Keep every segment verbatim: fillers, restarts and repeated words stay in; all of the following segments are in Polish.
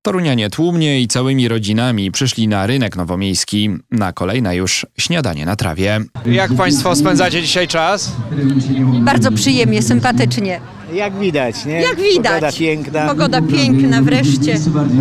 Torunianie tłumnie i całymi rodzinami przyszli na rynek nowomiejski. Na kolejne już śniadanie na trawie. Jak państwo spędzacie dzisiaj czas? Bardzo przyjemnie, sympatycznie. Jak widać, nie? Jak widać. Pogoda piękna. Pogoda piękna wreszcie.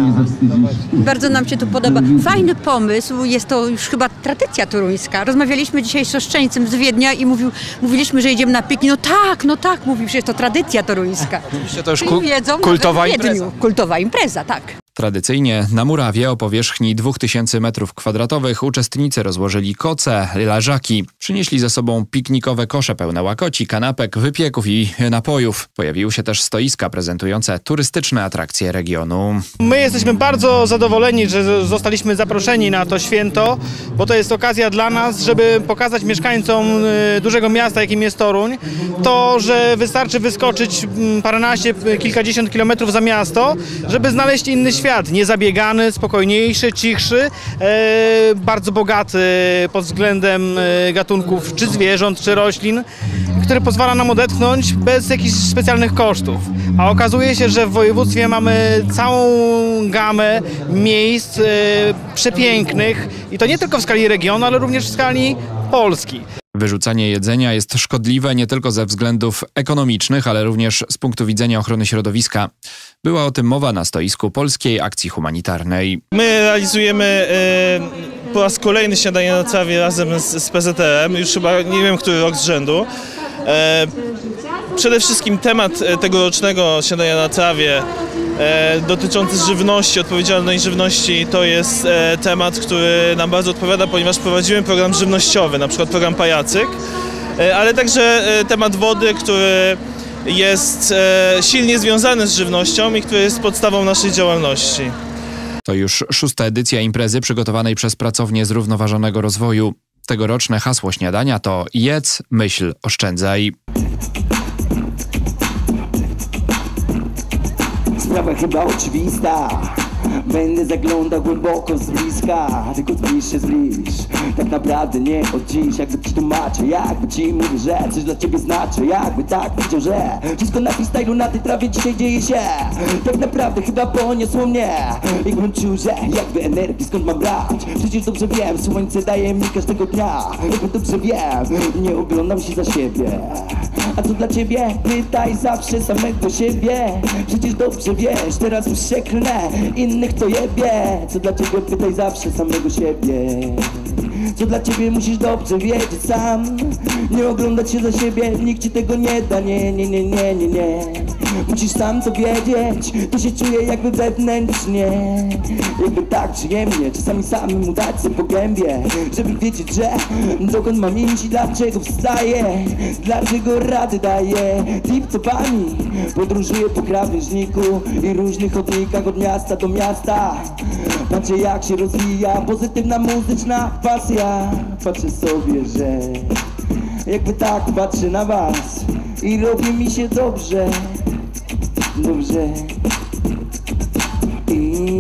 Bardzo nam się tu podoba. Fajny pomysł, jest to już chyba tradycja toruńska. Rozmawialiśmy dzisiaj z Oszczeńcem z Wiednia i mówił, mówiliśmy, że idziemy na piknik. No tak, no tak, mówił, że jest to tradycja toruńska. Oczywiście to już I ku wiedzą, kultowa nawet w Wiedniu. impreza. Kultowa impreza, tak. Tradycyjnie na murawie o powierzchni dwóch tysięcy metrów kwadratowych uczestnicy rozłożyli koce, leżaki. Przynieśli ze sobą piknikowe kosze pełne łakoci, kanapek, wypieków i napojów. Pojawiły się też stoiska prezentujące turystyczne atrakcje regionu. My jesteśmy bardzo zadowoleni, że zostaliśmy zaproszeni na to święto, bo to jest okazja dla nas, żeby pokazać mieszkańcom dużego miasta, jakim jest Toruń, to, że wystarczy wyskoczyć paręnaście, kilkadziesiąt kilometrów za miasto, żeby znaleźć inny świat. Świat niezabiegany, spokojniejszy, cichszy, e, bardzo bogaty pod względem gatunków czy zwierząt, czy roślin, który pozwala nam odetchnąć bez jakichś specjalnych kosztów. A okazuje się, że w województwie mamy całą gamę miejsc e, przepięknych i to nie tylko w skali regionu, ale również w skali Polski. Wyrzucanie jedzenia jest szkodliwe nie tylko ze względów ekonomicznych, ale również z punktu widzenia ochrony środowiska. Była o tym mowa na stoisku Polskiej Akcji Humanitarnej. My realizujemy e, po raz kolejny śniadanie na trawie razem z, z P Z R em, już chyba nie wiem który rok z rzędu. E, przede wszystkim temat tegorocznego śniadania na trawie e, dotyczący żywności, odpowiedzialnej żywności, to jest e, temat, który nam bardzo odpowiada, ponieważ prowadzimy program żywnościowy, na przykład program Pajacyk, e, ale także e, temat wody, który jest e, silnie związany z żywnością i który jest podstawą naszej działalności. To już szósta edycja imprezy przygotowanej przez Pracownię Zrównoważonego Rozwoju. Tegoroczne hasło śniadania to jedz, myśl, oszczędzaj. Sprawa chyba oczywista. Będę zaglądał głęboko z bliska, tylko zbliż się zbliż. Tak naprawdę nie od dziś, jakby ci tłumaczę, jakby ci mówię, że coś dla ciebie znaczy. Jakby tak widział, że wszystko na freestylu na tej trawie dzisiaj dzieje się. Tak naprawdę chyba poniosło mnie. Jakbym czuł, że jakby energii skąd mam brać. Przecież dobrze wiem, słońce daje mi każdego dnia. Jakby dobrze wiem, nie oglądam się za siebie. A co dla ciebie? Pytaj zawsze samego siebie. Przecież dobrze wiesz, teraz już się klnę, innych to jebie. Co dla ciebie? Pytaj zawsze samego siebie. Co dla ciebie? Musisz dobrze wiedzieć sam. Nie oglądać się za siebie, nikt ci tego nie da. Nie, nie, nie, nie, nie, nie. Musisz sam to wiedzieć, to się czuje jakby wewnętrznie. Jakby tak przyjemnie, czasami samemu dać sobie po gębie. Żeby wiedzieć, że dokąd mam iść i dlaczego wstaję, dlaczego rady daję. Tipcopami podróżuję po krawężniku i różnych chodnikach od miasta do miasta. Patrzę jak się rozwija pozytywna muzyczna pasja. Patrzę sobie, że jakby tak patrzę na was i robi mi się dobrze. Dobrze. I...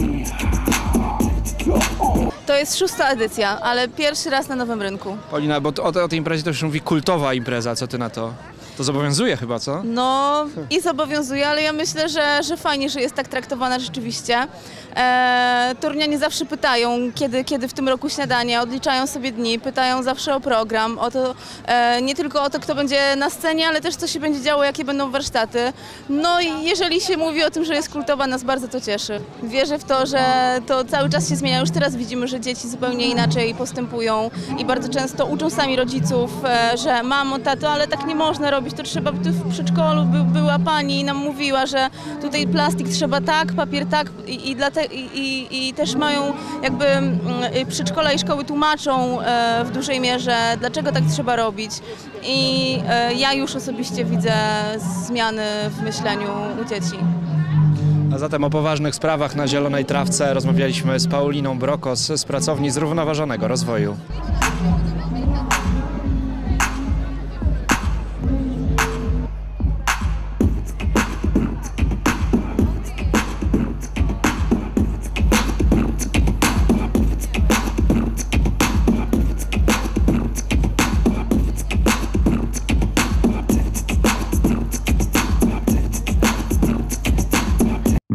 To jest szósta edycja, ale pierwszy raz na Nowym Rynku. Paulina, bo o, o tej imprezie to już mówi kultowa impreza, co ty na to? To zobowiązuje chyba, co? No i zobowiązuje, ale ja myślę, że, że fajnie, że jest tak traktowana rzeczywiście. E, Torunianie zawsze pytają, kiedy, kiedy w tym roku śniadanie, odliczają sobie dni, pytają zawsze o program, o to, e, nie tylko o to, kto będzie na scenie, ale też co się będzie działo, jakie będą warsztaty. No i jeżeli się mówi o tym, że jest kultowa, nas bardzo to cieszy. Wierzę w to, że to cały czas się zmienia. Już teraz widzimy, że dzieci zupełnie inaczej postępują i bardzo często uczą sami rodziców, e, że mamo, tato, ale tak nie można robić. To trzeba, tu w przedszkolu by, była pani i nam mówiła, że tutaj plastik trzeba tak, papier tak i, i, dla te, i, i, i też mają jakby y, przedszkola i szkoły tłumaczą e, w dużej mierze, dlaczego tak trzeba robić. I e, ja już osobiście widzę zmiany w myśleniu u dzieci. A zatem o poważnych sprawach na zielonej trawce rozmawialiśmy z Pauliną Brokos z Pracowni Zrównoważonego Rozwoju.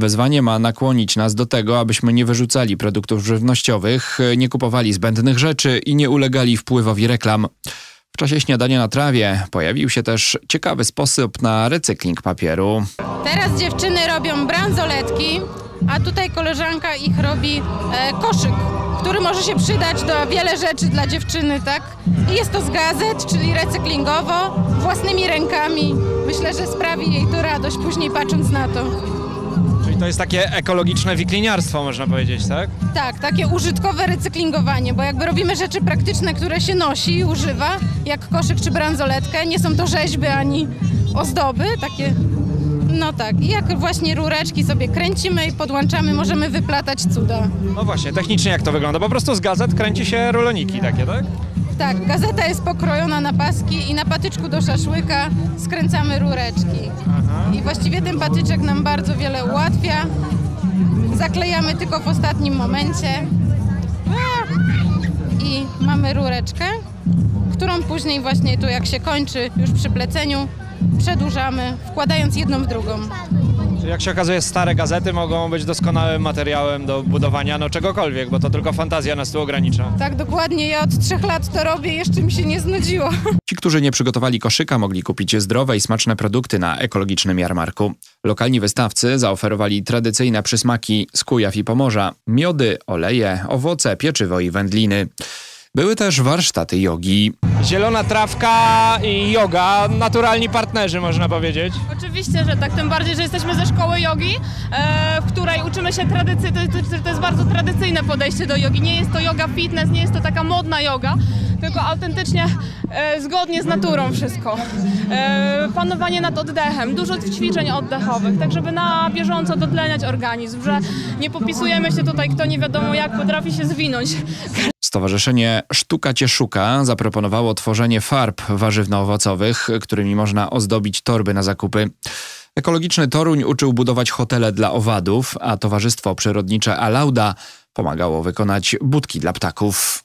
Wezwanie ma nakłonić nas do tego, abyśmy nie wyrzucali produktów żywnościowych, nie kupowali zbędnych rzeczy i nie ulegali wpływowi reklam. W czasie śniadania na trawie pojawił się też ciekawy sposób na recykling papieru. Teraz dziewczyny robią bransoletki, a tutaj koleżanka ich robi e, koszyk, który może się przydać do wiele rzeczy dla dziewczyny, tak? I jest to z gazet, czyli recyklingowo, własnymi rękami. Myślę, że sprawi jej to radość później patrząc na to. Czyli to jest takie ekologiczne wikliniarstwo, można powiedzieć, tak? Tak, takie użytkowe recyklingowanie, bo jakby robimy rzeczy praktyczne, które się nosi i używa, jak koszyk czy bransoletkę, nie są to rzeźby ani ozdoby, takie, no tak. I jak właśnie rureczki sobie kręcimy i podłączamy, możemy wyplatać cuda. No właśnie, technicznie jak to wygląda? Po prostu z gazet kręci się ruloniki takie, tak? Tak, gazeta jest pokrojona na paski i na patyczku do szaszłyka skręcamy rureczki. Aha. I właściwie ten patyczek nam bardzo wiele ułatwia. Zaklejamy tylko w ostatnim momencie. I mamy rureczkę, którą później właśnie tu jak się kończy już przy pleceniu, przedłużamy, wkładając jedną w drugą. Czyli jak się okazuje, stare gazety mogą być doskonałym materiałem do budowania no czegokolwiek, bo to tylko fantazja nas tu ogranicza. Tak, dokładnie. Ja od trzech lat to robię, jeszcze mi się nie znudziło. Ci, którzy nie przygotowali koszyka, mogli kupić zdrowe i smaczne produkty na ekologicznym jarmarku. Lokalni wystawcy zaoferowali tradycyjne przysmaki z Kujaw i Pomorza, miody, oleje, owoce, pieczywo i wędliny. Były też warsztaty jogi. Zielona trawka i joga, naturalni partnerzy, można powiedzieć. Oczywiście, że tak, tym bardziej, że jesteśmy ze szkoły jogi, e, w której uczymy się tradycji, to, to, to jest bardzo tradycyjne podejście do jogi. Nie jest to yoga fitness, nie jest to taka modna joga, tylko autentycznie e, zgodnie z naturą wszystko. E, panowanie nad oddechem, dużo ćwiczeń oddechowych, tak żeby na bieżąco dotleniać organizm, że nie popisujemy się tutaj, kto nie wiadomo jak potrafi się zwinąć. Stowarzyszenie Sztuka Cię Szuka zaproponowało tworzenie farb warzywno-owocowych, którymi można ozdobić torby na zakupy. Ekologiczny Toruń uczył budować hotele dla owadów, a Towarzystwo Przyrodnicze Alauda pomagało wykonać budki dla ptaków.